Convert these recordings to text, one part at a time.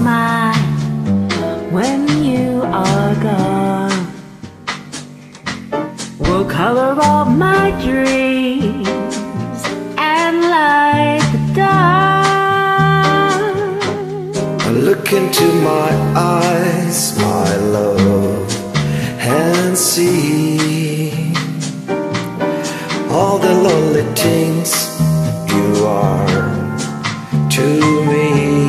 smile when you are gone will color all my dreams and light the dark. Look into my eyes, my love, and see all the lonely things you are to me.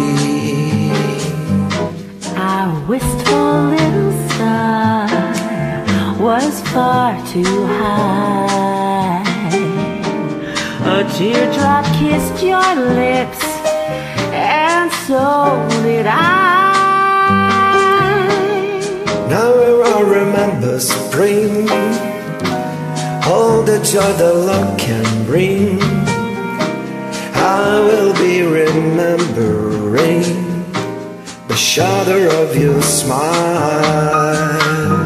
Our wistful little star was far too high. A teardrop kissed your lips, and so did I. Now I remember spring, all the joy that love can bring. I will be remembering the shadow of your smile.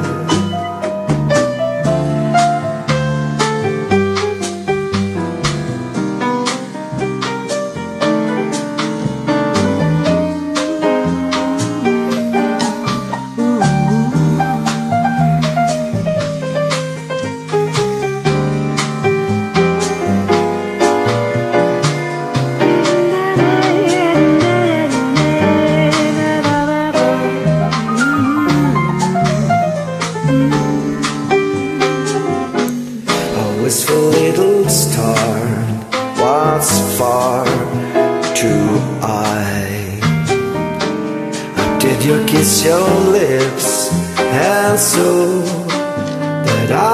Wistful little star, what's far too high? Did you kiss your lips, and so that I?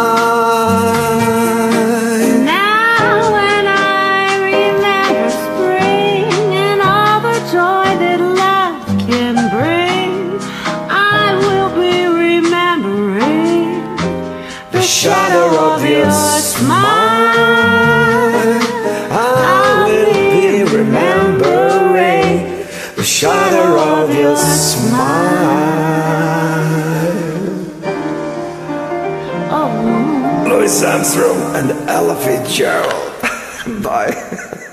Now when I remember spring and all the joy that love can bring, I will be remembering the shadow of your smile. I will be remembering the shadow of your smile. Oh, Louis Armstrong and Ella Fitzgerald. Bye.